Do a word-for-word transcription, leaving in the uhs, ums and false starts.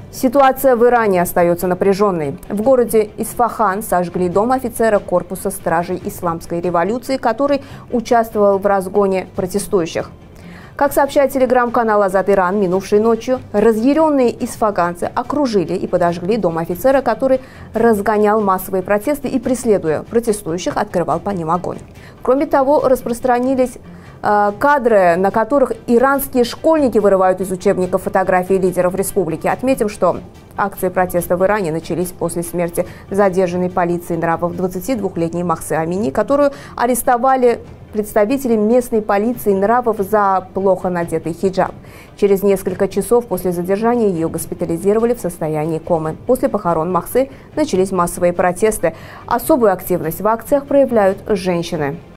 Ситуация в Иране остается напряженной. В городе Исфахан сожгли дом офицера корпуса стражей исламской революции, который участвовал в разгоне протестующих. Как сообщает телеграм-канал «Азат Иран», минувшей ночью разъяренные исфаганцы окружили и подожгли дом офицера, который разгонял массовые протесты и, преследуя протестующих, открывал по ним огонь. Кроме того, распространились э, кадры, на которых иранские школьники вырывают из учебников фотографии лидеров республики. Отметим, что акции протеста в Иране начались после смерти задержанной полицией нравов двадцатидвухлетней Махсы Амини, которую арестовали представители местной полиции нравов за плохо надетый хиджаб. Через несколько часов после задержания ее госпитализировали в состоянии комы. После похорон Махсы начались массовые протесты. Особую активность в акциях проявляют женщины.